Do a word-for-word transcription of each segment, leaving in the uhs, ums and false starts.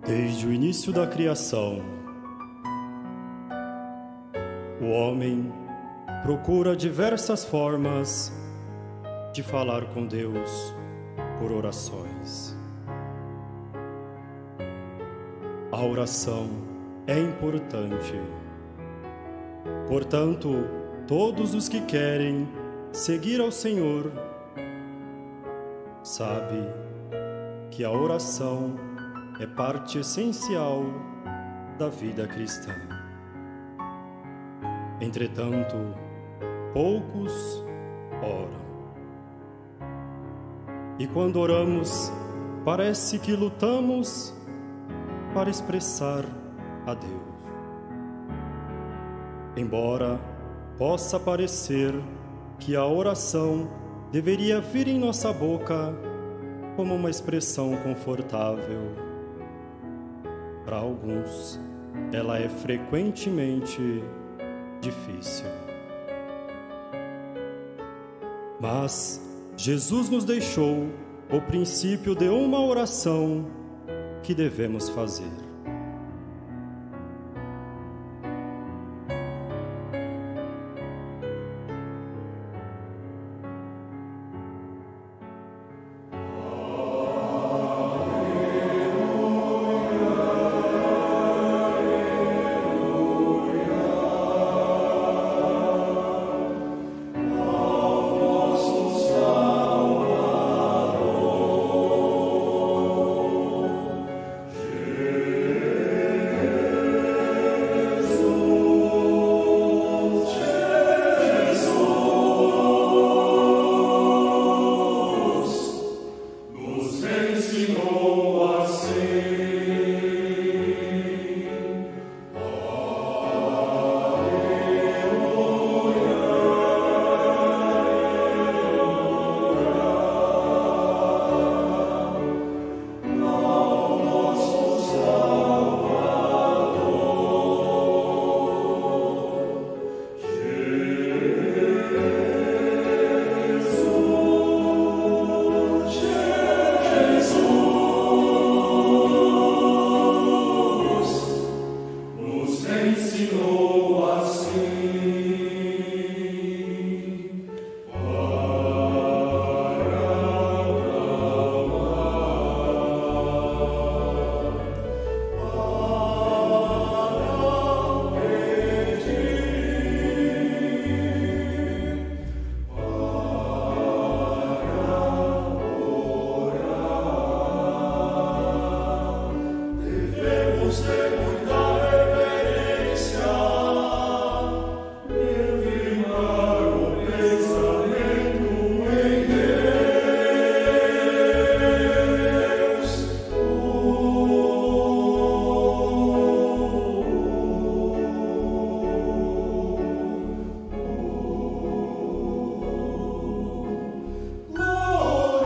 Desde o início da criação, o homem procura diversas formas de falar com Deus por orações. A oração é importante. Portanto, todos os que querem seguir ao Senhor sabem que a oração é parte essencial da vida cristã. Entretanto, poucos oram. E quando oramos, parece que lutamos para expressar a Deus. Embora possa parecer que a oração deveria vir em nossa boca como uma expressão confortável, para alguns ela é frequentemente difícil. Mas Jesus nos deixou o princípio de uma oração que devemos fazer.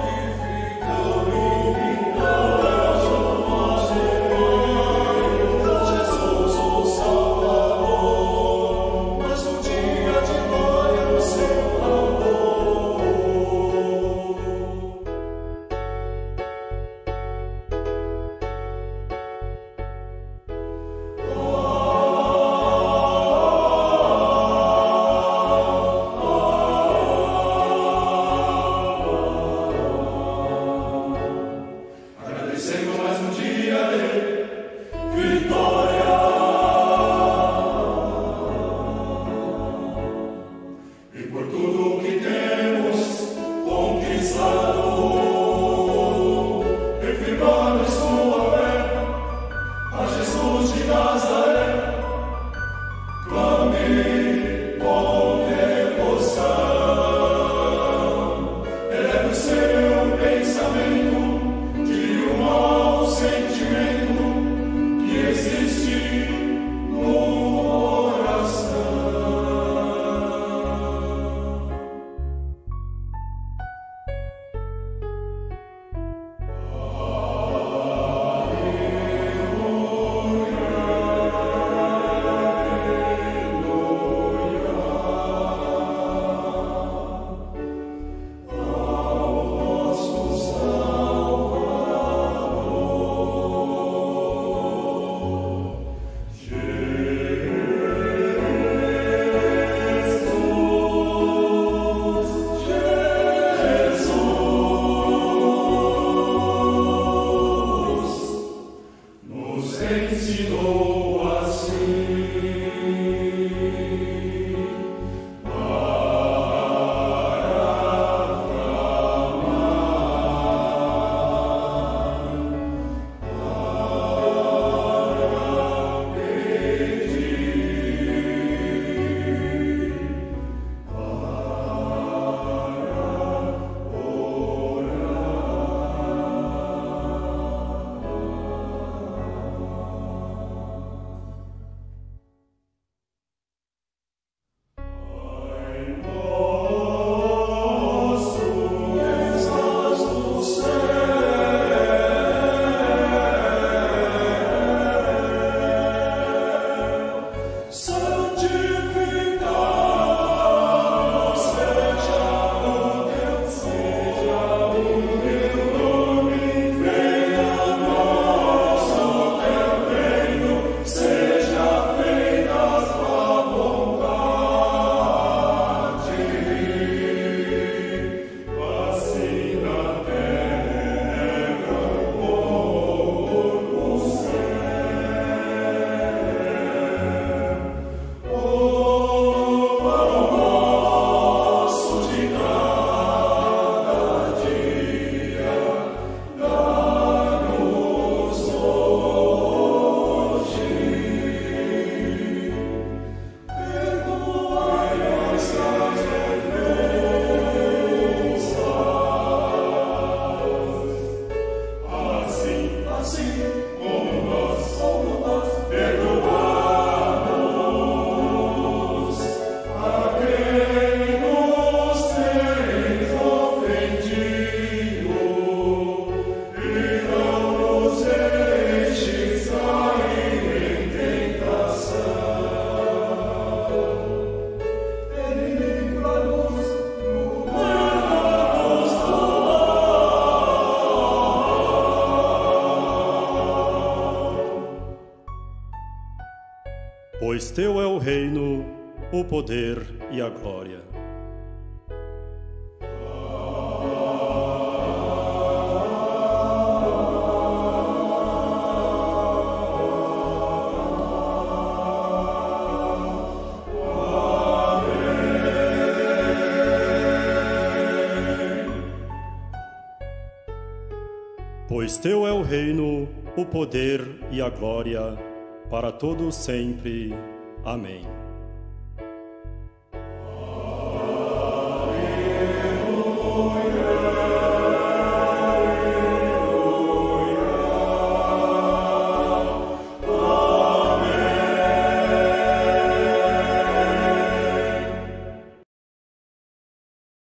Glorificado Pois teu é o reino, o poder e a glória. Pois teu é o reino, o poder e a glória, para todos sempre. Amém.